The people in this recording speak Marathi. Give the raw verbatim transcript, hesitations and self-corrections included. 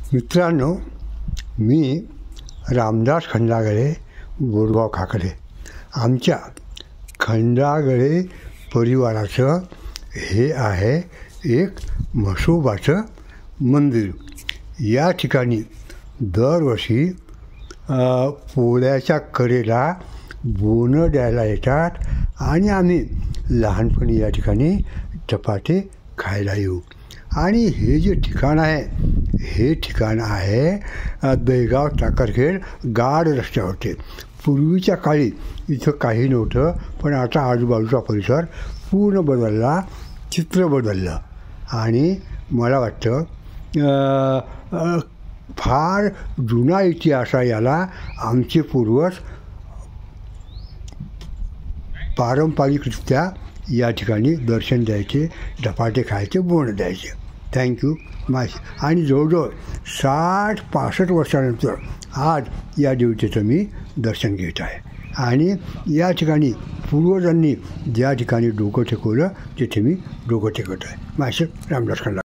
मित्रांनो, मी रामदास खंडागळे, बोरगाव काकडे. आमच्या खंडागळे परिवाराचं हे आहे एक म्हसोबाचं मंदिर. या ठिकाणी दरवर्षी पोळ्याच्या कडेला बोनं द्यायला येतात आणि आम्ही लहानपणी या ठिकाणी चपाती खायला येऊ. आणि हे जे ठिकाण आहे हे ठिकाण आहे बेळगाव टाकरखेड गाड रस्त्यावरती. पूर्वीच्या काळी इथं काही नव्हतं, पण आता आजूबाजूचा परिसर पूर्ण बदलला, चित्र बदललं. आणि मला वाटतं फार जुना इतिहास आहे याला. आमचे पूर्वज पारंपरिकरित्या या ठिकाणी दर्शन द्यायचे, धपाटे खायचे, बोणं द्यायचे. थँक्यू माय. आणि जवळजवळ साठ पासष्ट वर्षानंतर आज या देवतेचं मी दर्शन घेत आहे. आणि या ठिकाणी पूर्वजांनी ज्या ठिकाणी डोकं टेकवलं तिथे मी डोकं टेकवत आहे. माझे रामदास खंडागळे.